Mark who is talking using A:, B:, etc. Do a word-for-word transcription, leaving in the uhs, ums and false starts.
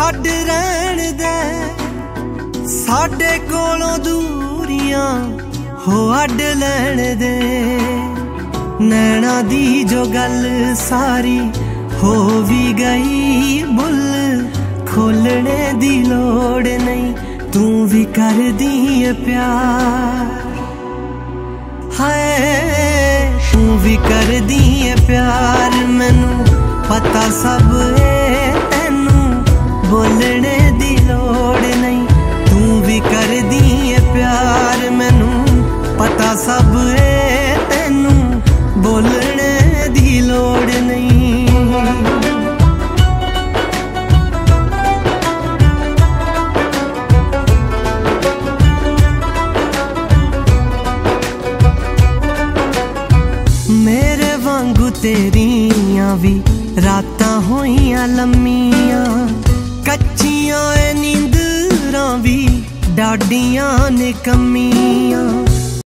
A: छड्ड रहण दे साडे कोलों दूरियां हो अड लैण दे। नैना दी जो गल सारी हो भी गई बुल खोलने दी लोड़ नहीं, तू भी कर दी है प्यार। हाय तू भी कर दी है प्यार, मैनू पता सब है तैनू बोलने दी लोड़ नहीं, तू भी कर दी है प्यार। मैनू पता सब है तैनू बोलने दी लोड़ नहीं। मेरे वांगू तेरियां भी रातां होइयां लम्मियां, कच्चियां नींदरां भी डाडियां ने कमियां।